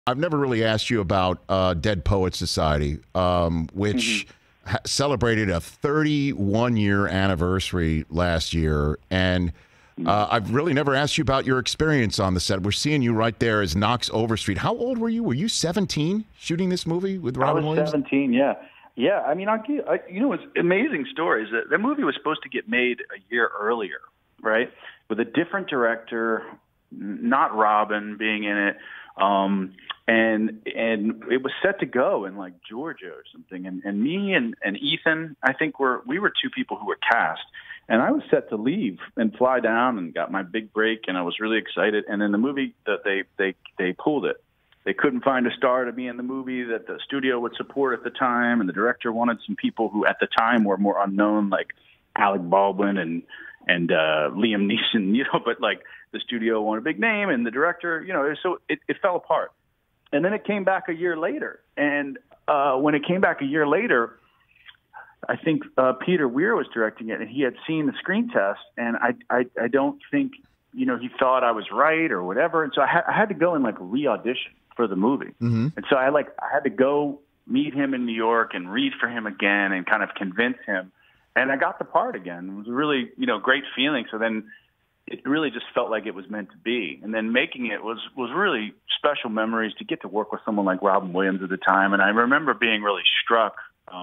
I've never really asked you about Dead Poets Society, which celebrated a 31-year anniversary last year. And I've really never asked you about your experience on the set. We're seeing you right there as Knox Overstreet. How old were you? Were you 17 shooting this movie with Robin Williams? I was 17, yeah. Yeah, I mean, it's amazing stories. The movie was supposed to get made a year earlier, right? With a different director, not Robin being in it. And it was set to go in like Georgia or something. And me and Ethan, I think we were two people who were cast. And I was set to leave and fly down and got my big break, and I was really excited. And in the movie, that they pulled it. They couldn't find a star to be in the movie that the studio would support at the time, and the director wanted some people who at the time were more unknown, like Alec Baldwin and Liam Neeson, but like the studio wanted a big name, and the director, so it fell apart. And then it came back a year later. And when it came back a year later, I think Peter Weir was directing it, and he had seen the screen test, and I don't think, he thought I was right or whatever. And so I had to go and like re-audition for the movie. And so I had to go meet him in New York and read for him again and kind of convince him. And I got the part again. It was a really, great feeling. So then it really just felt like it was meant to be. And then making it was really special memories to get to work with someone like Robin Williams at the time. And I remember being really struck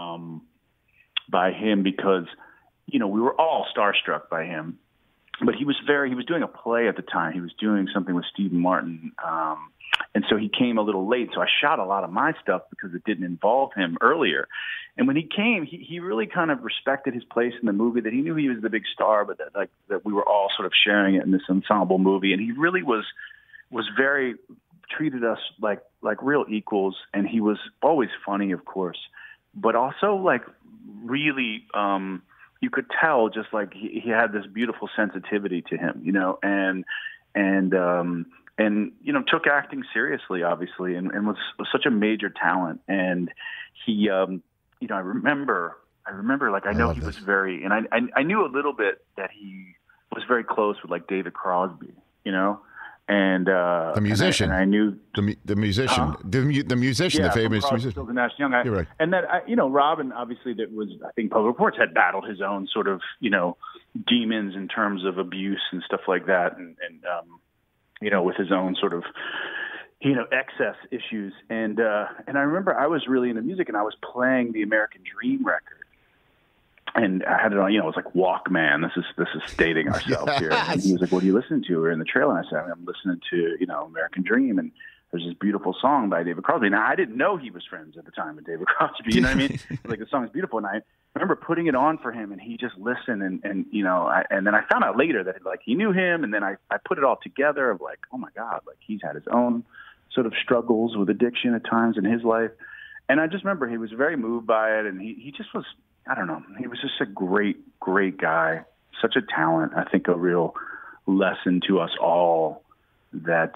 by him because, we were all starstruck by him. But he was doing a play at the time. He was doing something with Stephen Martin. And so he came a little late. So I shot a lot of my stuff because it didn't involve him earlier. And when he came, he really kind of respected his place in the movie, that he knew he was the big star, but that we were all sort of sharing it in this ensemble movie. And he really was very, treated us like real equals. And he was always funny, of course, but also like really, you could tell just like he had this beautiful sensitivity to him, and took acting seriously, obviously, and was such a major talent. And he, I remember, like, I know he was very, and I knew a little bit that he was very close with like David Crosby, and the musician. And I knew the musician, the musician, the famous musician. The Nash Young. You're right. And that, Robin, obviously, I think Public Reports had battled his own sort of, demons in terms of abuse and stuff like that, and with his own sort of, excess issues. And I remember I was really into music, and I was playing the American Dream record. And I had it on, it was like Walkman. This is dating ourselves here. And he was like, "What are you listening to?" We're in the trailer. And I said, "I'm listening to, American Dream." And there's this beautiful song by David Crosby. Now, I didn't know he was friends at the time with David Crosby. You know what I mean? Like, the song is beautiful. And I remember putting it on for him, and he just listened. And then I found out later that, like, he knew him. And then I put it all together of, like, oh, my God, like, he's had his own sort of struggles with addiction at times in his life. And I just remember he was very moved by it. And he just was, I don't know, he was just a great, great guy, such a talent. I think a real lesson to us all that,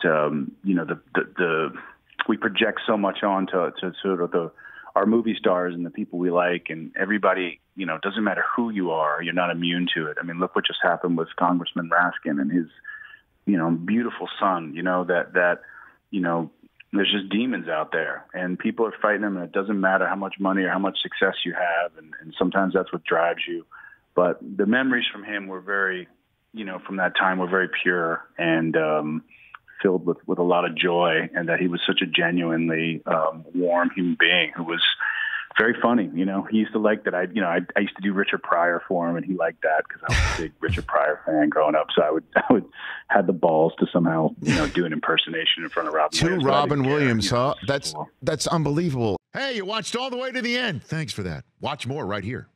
we project so much on to sort of our movie stars and the people we like, and everybody, doesn't matter who you are, you're not immune to it. I mean, look what just happened with Congressman Raskin and his, beautiful son, there's just demons out there, and people are fighting them, and it doesn't matter how much money or how much success you have, and sometimes that's what drives you. But the memories from him were very, from that time were very pure and filled with a lot of joy, and that he was such a genuinely warm human being who was very funny. He used to like that. I used to do Richard Pryor for him, and he liked that because I was a big Richard Pryor fan growing up. So I would have the balls to somehow, do an impersonation in front of Robin Williams. Robin Williams, huh? That's unbelievable. Hey, you watched all the way to the end. Thanks for that. Watch more right here.